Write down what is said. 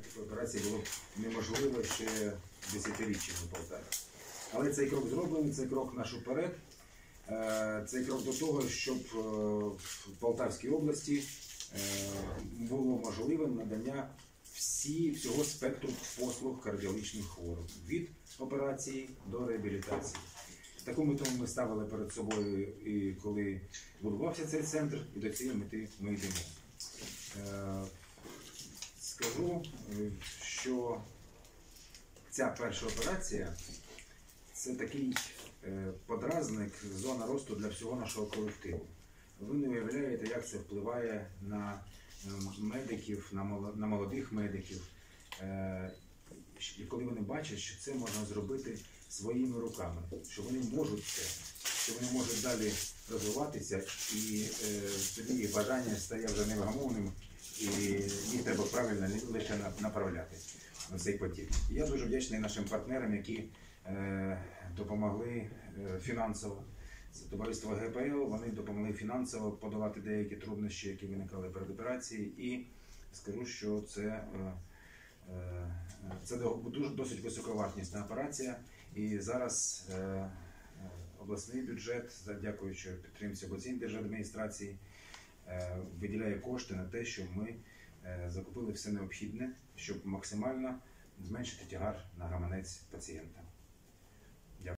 такої операції було неможливо ще десятиріччями в Полтаві. Але цей крок зроблений, цей крок наш уперед, цей крок до того, щоб в Полтавській області було можливе надання всього спектру послуг кардіологічних хворих, від операції до реабілітації. Таку мету ми ставили перед собою, і коли будувався цей центр, і до цієї мети ми йдемо. Скажу, що ця перша операція – це такий подразник, зона росту для всього нашого колективу. Ви не уявляєте, як це впливає на медиків, на молодих медиків. І коли вони бачать, що це можна зробити своїми руками, що вони можуть це, що вони можуть далі розвиватися, і тоді їх бажання стає вже невгамовним, і їх треба правильно лише направляти на цей потік. Я дуже вдячний нашим партнерам, які допомогли фінансово. Це товариство ГПЛ, вони допомогли фінансово подолати деякі труднощі, які виникали перед операцією, і скажу, що це досить високовартісна операція, і зараз обласний бюджет, дякуючи підтримці обласної держадміністрації, виділяє кошти на те, щоб ми закупили все необхідне, щоб максимально зменшити тягар на гаманець пацієнта.